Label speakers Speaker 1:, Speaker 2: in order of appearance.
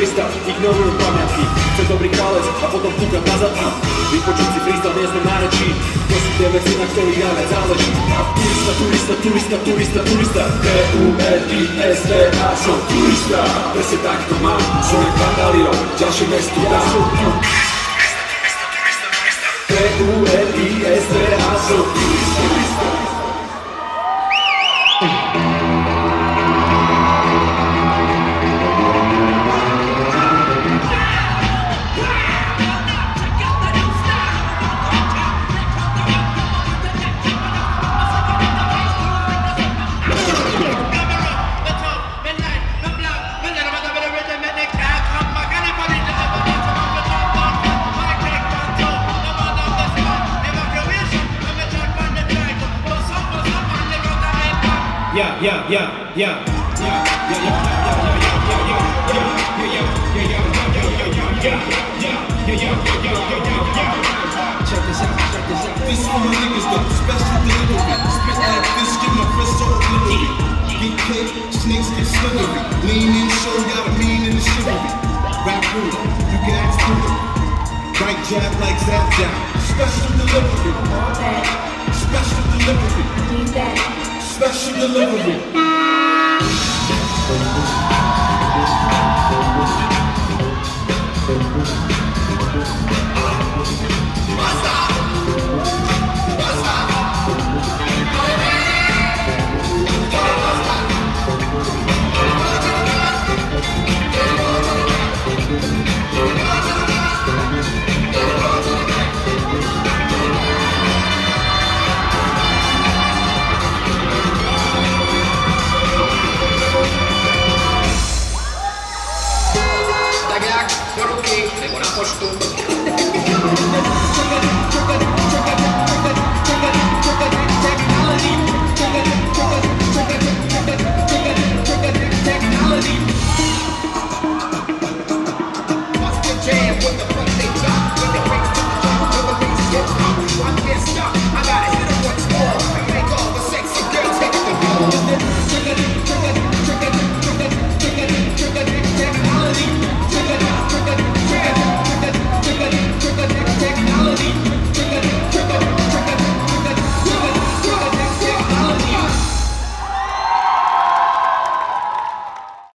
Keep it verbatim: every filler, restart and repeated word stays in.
Speaker 1: freestyle, ignorujú pamiatky. Chce dobrý palec a potom púkať na zadky. Vypočuť si freestyle, nie sme nárečí. To sú tie veci, na ktorých najviac záleží. Turista, turista, turista, turista, turista. T U R I S T A, som turista. Presne tak to mám, som jak Vandaliro, ďalšie mesto dám. T U R I S T A, som turista.
Speaker 2: Yeah, yeah, yeah, yeah, yeah, yeah, yeah, yeah, check this out, check this out. This for my niggas though, special delivery. Spit like this, get my wrist so obliterated. Get cake, snakes get slithery. Lean in, show y'all the mean and the chivalry. Rap ruler, you can ask ruler. Right jab like zap jab. Special delivery. Special delivery. Special delivery.